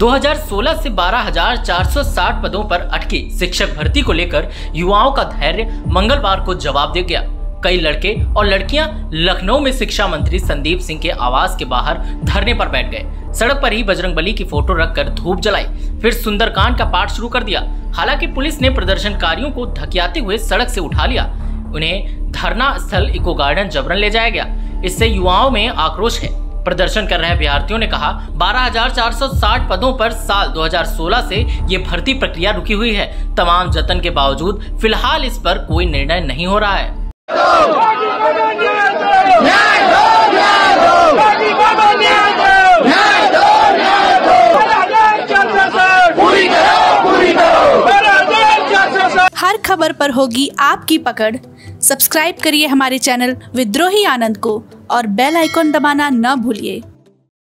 2016 से 12,460 पदों पर अटकी शिक्षक भर्ती को लेकर युवाओं का धैर्य मंगलवार को जवाब दे गया। कई लड़के और लड़कियां लखनऊ में शिक्षा मंत्री संदीप सिंह के आवास के बाहर धरने पर बैठ गए। सड़क पर ही बजरंगबली की फोटो रखकर धूप जलाई, फिर सुंदरकांड का पाठ शुरू कर दिया। हालांकि पुलिस ने प्रदर्शनकारियों को धकियाते हुए सड़क से उठा लिया। उन्हें धरना स्थल इको गार्डन जबरन ले जाया गया। इससे युवाओं में आक्रोश है। प्रदर्शन कर रहे अभ्यर्थियों ने कहा, 12,460 पदों पर साल 2016 से ये भर्ती प्रक्रिया रुकी हुई है। तमाम जतन के बावजूद फिलहाल इस पर कोई निर्णय नहीं हो रहा है। हर खबर पर होगी आपकी पकड़। सब्सक्राइब करिए हमारे चैनल विद्रोही आनंद को और बेल आइकॉन दबाना न भूलिए।